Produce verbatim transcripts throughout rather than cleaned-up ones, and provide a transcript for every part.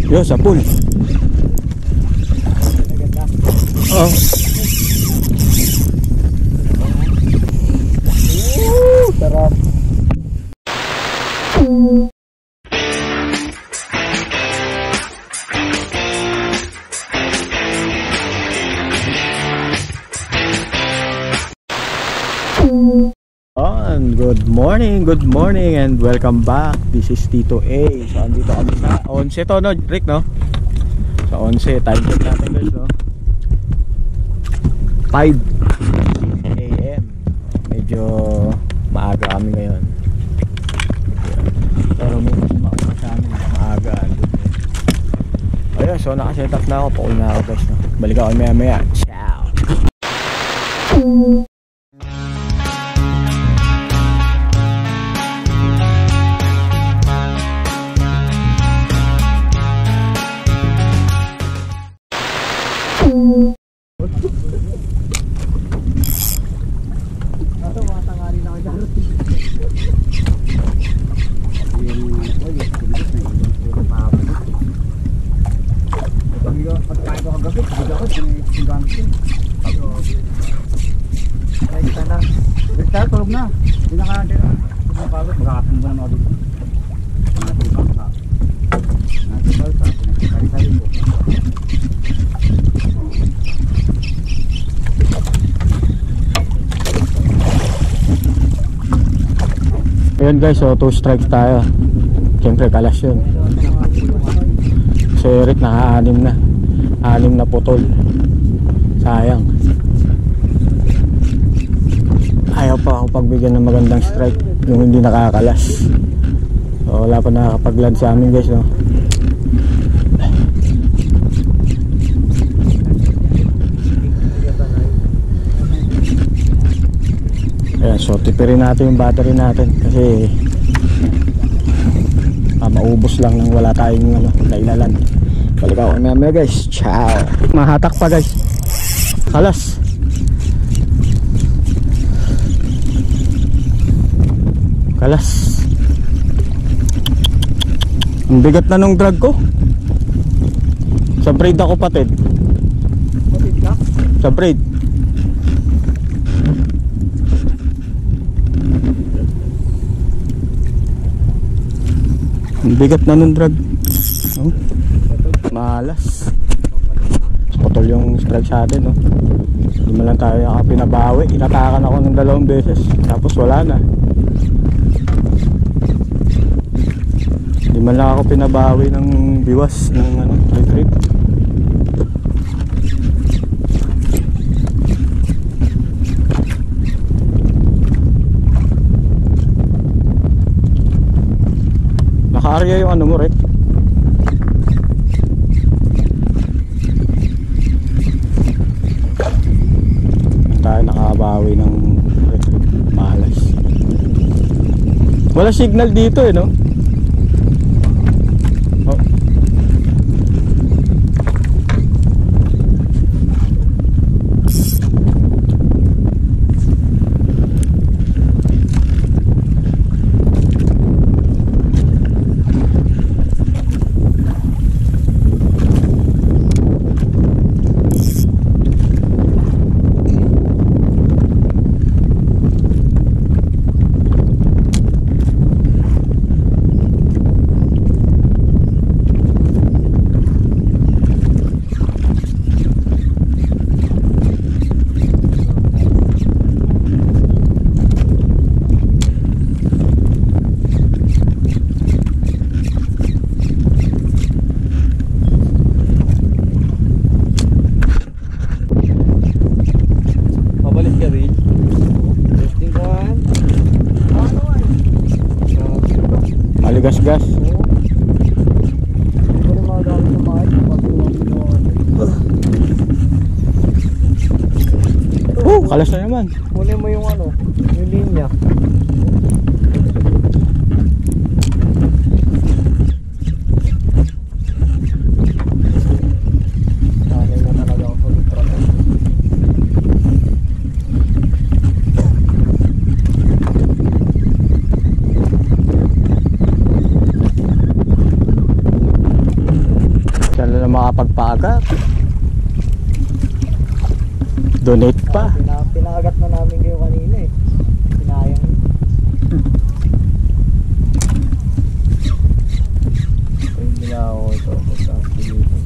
Yo, sa pool. Oh. Woo, sarap. On, good morning, good morning and welcome back. This is Tito A. So andito kami sa onse to, no, Rick, no? Sa onse, time check natin guys, no? five A M Medyo maaga kami ngayon. Pero may mas mauna sa amin, maaga. Ayun, so nakaset up na ako, paul na ako guys, no? Balik ako maya maya. Ciao. Tulog na. Hindi na kaya pagod. Magkakatang mo na mga dito. Natin bangka. Natin balsa. Pinagkakari-kari mo. Ayan guys, so two strikes tayo. Siyempre kalas yun. Si Eric naka-anim na. Anim na putol. Sayang. Ayaw pa ako pagbigyan ng magandang strike yung hindi nakakalas. So wala pa nakakapag-land sa amin guys, no? Ayan, so tipirin natin yung battery natin kasi ah, maubos lang nang wala tayong ano, nailalan. Balik ako mamaya guys. Ciao. Mahatak pa guys. Kalas. Kalas. Ang bigat na nung drag ko. Sa braid ako patid. Patid ka? Sa braid. Ang bigat na nung drag. Oh. Malas. Potol yung strike sa atin, no? Hindi man lang tayo pinabawi. Inatakan ako ng dalawang beses. Tapos wala na. Hindi man lang ako pinabawi ng biwas ng ano, retreat. Naka-area yung ano mo, Rek? Tayo nakabawi ng retreat. Malas. Wala signal dito eh, no? Oh. Gas-gas. Oh, kalas na naman. Kunin mo yung ano, yung linya. Sanay na talaga ako sa litrato. makapagpaagat. Donate pa. Pina, pinagat na namin kayo kanina eh. Pinayang yun. Ayun nila ako ito. Sa Pilipin.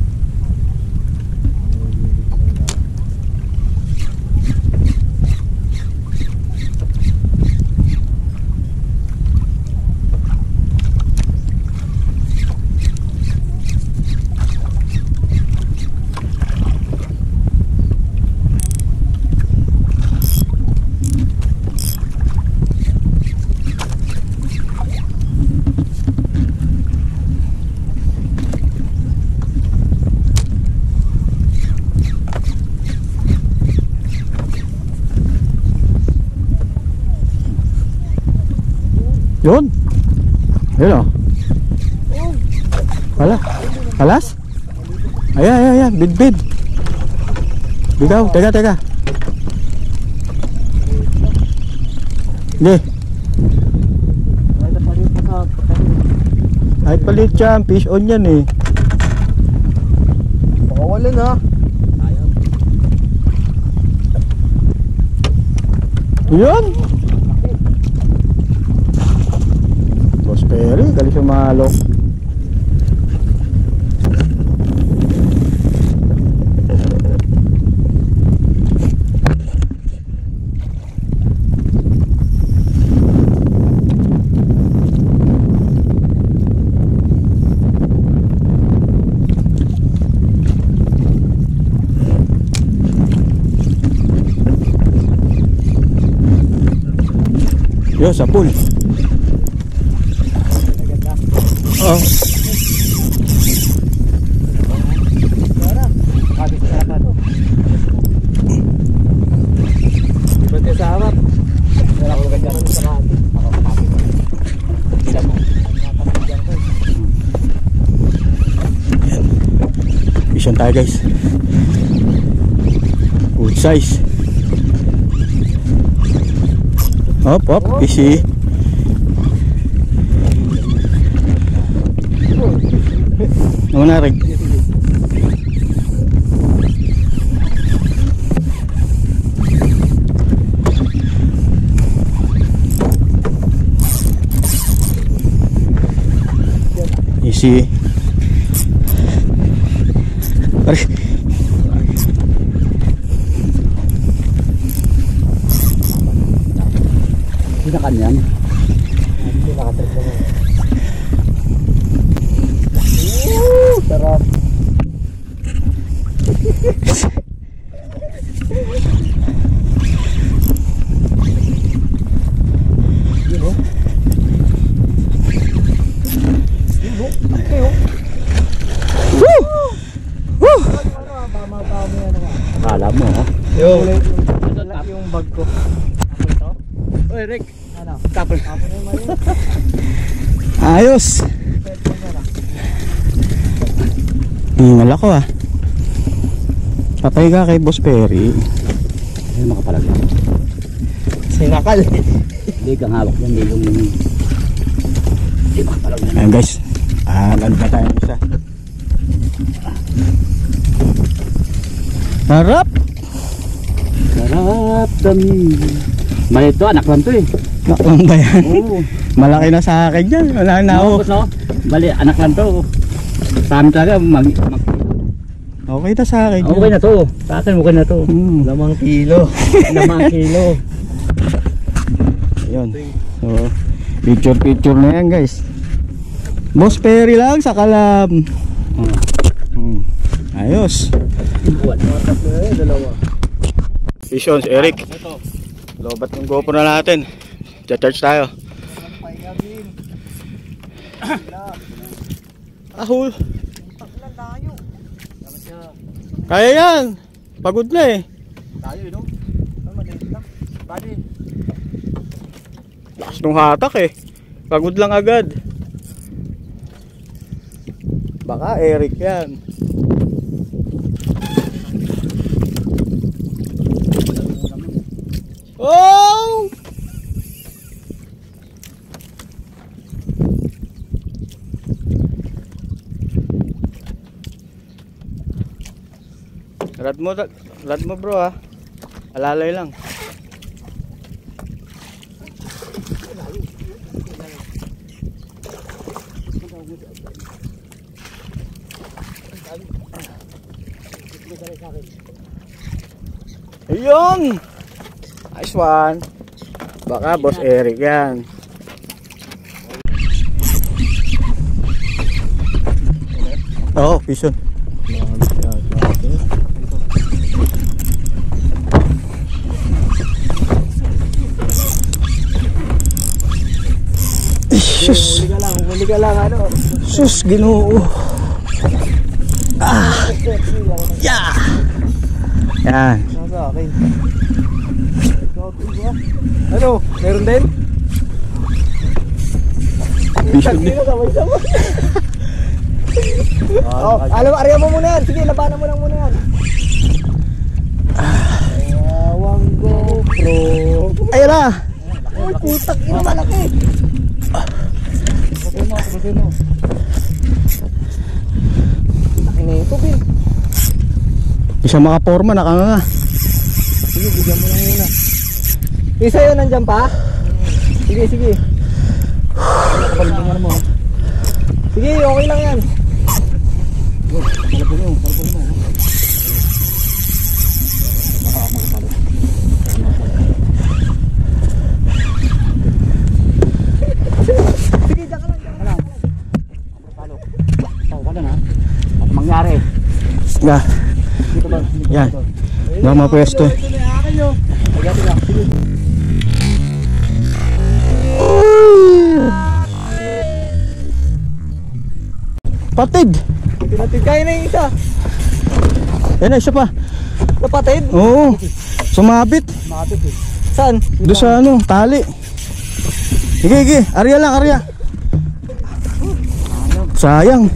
Yun. Yun o. Wala. Alas? Ayan, ayan, ayan. Bid, bid. Bigaw. Teka, teka. Hindi. Kahit palit siya. Fish on yan eh. Baka wala na. Yun. Boss Perry, galing sumalo. Yo, sa pool. Oh. Kabit sa harap ito. Ibang kayo sa harap. Wala ko ganda rin sa lahat. Ako kapit. Sila mo. Vision tayo guys. Good size. Hop, hop, easy. Ano na rin? Easy. Aray. Sinakan yan. Hindi nakatrip mo. Sarap. Yun o. Yun o. Okay o. Woo! Woo! Tama-tama yan naman. Akala mo ha? Yo. Yung bag ko. Ako ito? Oy Rick. Ano? Tapon. Tapon yung mali. Ayos. Hingal ako ah. Patay ka kay Boss Perry. Ay, makapalag yan. Sinakal. Hindi kang hawak yan. Hindi yung... Hindi makapalag yan. Ayan guys. Ah, ganda tayo isa. Harap. Sarap kami. Mali ito, anak lang to eh. Naklang ba yan? Oo. Malaki na sa akin yan. Wala na ako. Tapos no? Bali, anak lang to. Sa amin talaga, mag... mag Okay na sa akin yan. okay na to. Sa akin, okay na to. Hmm. Lamang kilo. Lamang kilo. Ayun. So, picture picture na yan guys. Boss Perry lang sa kalam. Oh. Hmm. Ayos. Dalawa. Vision si Eric. Lobat ng GoPro na natin. Cha-charge tayo. Ahul. Kaya yan. Pagod na eh. Tayo yun o. Maliit lang. Bali. Lakas nung hatak eh. Pagod lang agad. Baka Eric yan. Oh! Rad mo, rad mo bro ha. Alalay lang. Ayun! Nice one. Baka Boss Eric yan. Oo, oh, fishon. Sus! Huli ka lang, huli ka lang ano. Sus, Ginoo. Ah! Yeah! Yan. Nasa akin. Ano? Meron din? Fishon din. Oh, alam, ariya mo muna yan. Sige, labanan mo lang muna yan. Awang GoPro. Ayun na! Ay, putak, ina malaki. Pagay mo, pagay mo. Laki na ito, Bin. Isang makaporma, nakanganga. Sige, bigyan mo lang muna. Isa yun, nandyan pa? Sige, sige. Palibungan mo. Sige, okay lang yan. Palibungan mo, palibungan mo. Sige, dyan ka lang, dyan ka lang. Palo. Oh, wala na. Ano mangyari? Nga. Dito ba? Yan. Nga mga pwesto. Ito na yung akin nyo. Sige, sige. Sige. Patid! Pinatid kayo na yung isa. Yan na, isa pa. Napatid? Oo. Sumabit. Mapit eh. Saan? Doon sa ano, tali. Sige, sige. Arya lang, arya. Sayang.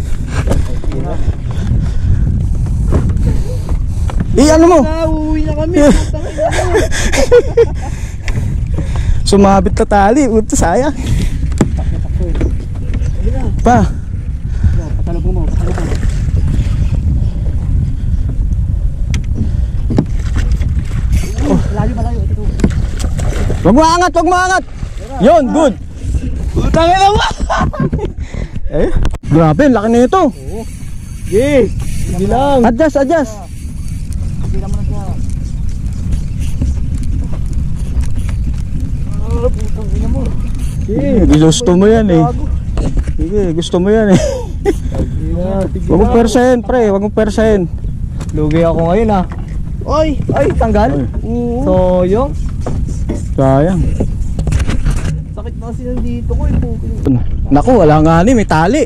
Eh, ano mo? Ah, uuwi na kami. Sumabit na tali. Uto, sayang. Pa. Patalabong mo, patalabong mo. Oh, layo malayo. Ito. Wag mo angat, wag mo angat. Yun, good. Utang ina mo. Eh, grabe, laki na ito. Oo. Sige. Sige lang. Adjust, adjust. Sige lang muna siya. Ah, putang ina mo. Sige, gusto mo yan eh. Sige, gusto mo yan eh. Wag mo persahin, pre. Wag mo persahin. Lugi ako ngayon ah. Oy, ay tanggal. Oo. So, yung Sayang. sakit na kasi nandito ko eh. Puking. Naku, wala nga ni, may tali.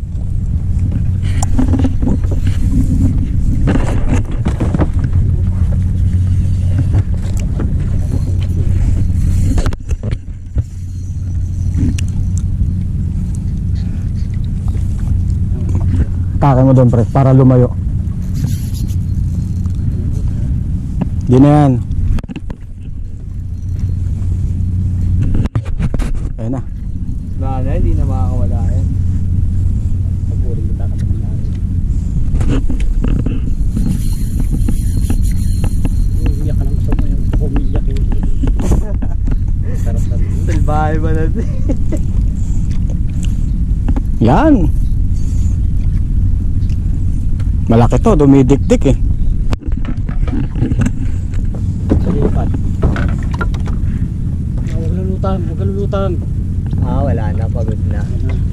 Takan mo doon, pre, para lumayo. Di na yan. Ayun na. Wala na, hindi na makakawala yan. Pag-uring kita ka sa natin. Umiyak ka ng gusto mo yung umiyak yung sarap-sarap. Salbahe ba natin? Yan. Malaki to, dumidikdik eh. Salipat. Huwag lulutan, huwag lulutan. Ah, wala na, pagod na.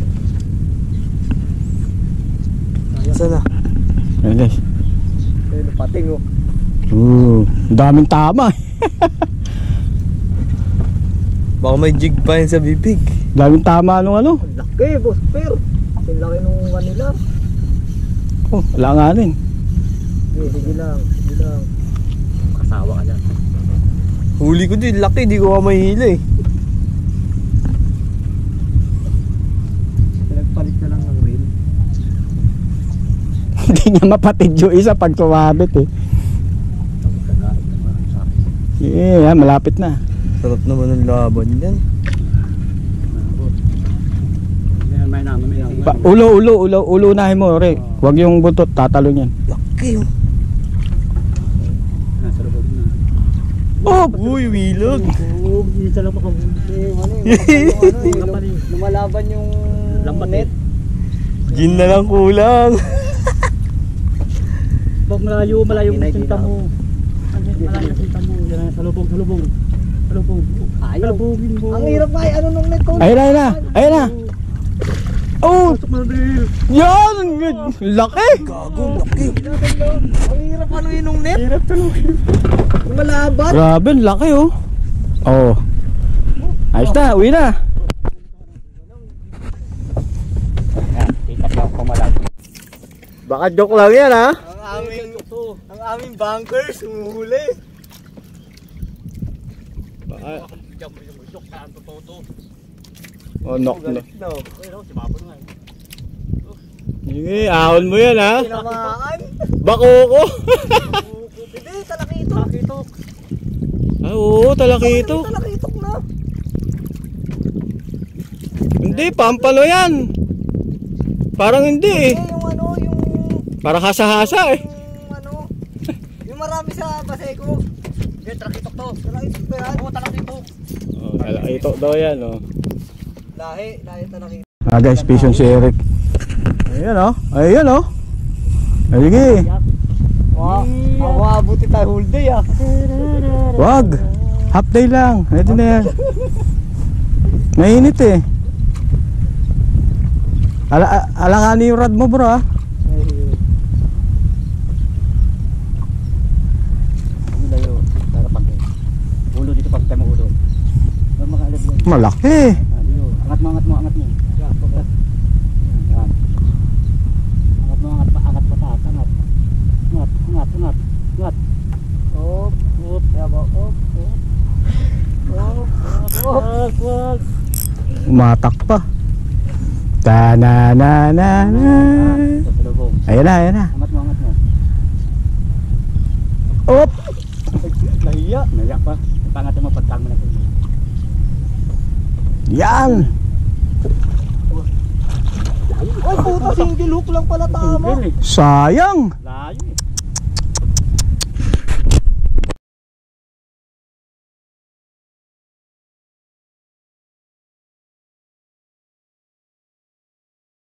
Saan na? Ayun guys. Ayun, pating oh. Oo, daming tama. Baka may jig pa yun sa bibig. Daming tama nung ano. Ang laki, boss, pero ang laki nung kanila. Oh, wala nga rin. Sige, sige lang, sige lang. Kasawa ka dyan. Huli ko din, laki, di ko ka mahihila eh. Pinagpalit na lang ng reel. Hindi niya mapatid yung isa pag sumabit eh. Yeah, malapit na. Sarap naman ng laban yan. May naman, may naman. Pa, ulo, ulo, ulo, ulo unahin mo, re. Huwag yung buntot, tatalon yan. Laki oh. Oh, uy, wilog. Oo, isa lang makahuli. Eh, ano yung ano eh, Kapal eh. lumalaban yung Lambat net. Gin na lang kulang. Pag malayo, malayo yung Ginay, sinta ginaw. mo. Ano yun, malayo yung sinta mo. Yan ang salubong, salubong. Salubong. Ayaw. Salubongin mo. Ang hirap nga eh, ano nung net ko. Ayun na, ayun na. Ayun na. Oh, Pasok mo na drill. yan. Laki. Gago, laki. Ang hirap ano yun nung net. Hirap tulungin. Lumalaban. Grabe, ang laki oh. Oh. Ayos na, uwi na. Yan, tikas lang pumalag. Baka joke lang yan ha. Ang aming, ang aming bunkers, humuhuli. Baka... Oh, knock na. Sige, ahon mo yan ha. Tinamaan. Bako ko. Hindi, talakitok. Talakitok. Ah, oo, talakito. Talakitok na. Hindi, pampalo yan. Parang hindi eh. Eh, yung ano, yung... Parang hasa-hasa eh. Yung ano, yung marami sa Baseco. Hindi, talakitok to. Talakitok ba yan? Oo, talakitok. Oh, talakito daw yan oh. Lahi, lahi talakitok. Ah guys, fishon si Eric. Ayan oh. Ayan oh. Sige. Wow, ako abuti tayo whole day ah. Wag. Half day lang. Ito na yan. Mainit eh. Ala alanganin yung rod mo bro ah. Ang layo, para pag ulo dito pag tayo ulo. Ba makalab yan. Malaki. Ah, dito. Angat mo, angat mo, angat mo. Yan, focus. Yan. Angat mo, angat, angat pataas, angat. Angat, angat, angat. Angat. Op, op, yabo, op, op. Op, op, op, op. Umatak pa. Ta na na na na. Ito, sa lubong. Ayan na, ayan na. Angat mo, angat mo. Op. Nahiya. Nahiya pa. Pangat mo, pagtang mo na ito. Yan. Ay, puta, single hook lang pala tama. Sayang. Layo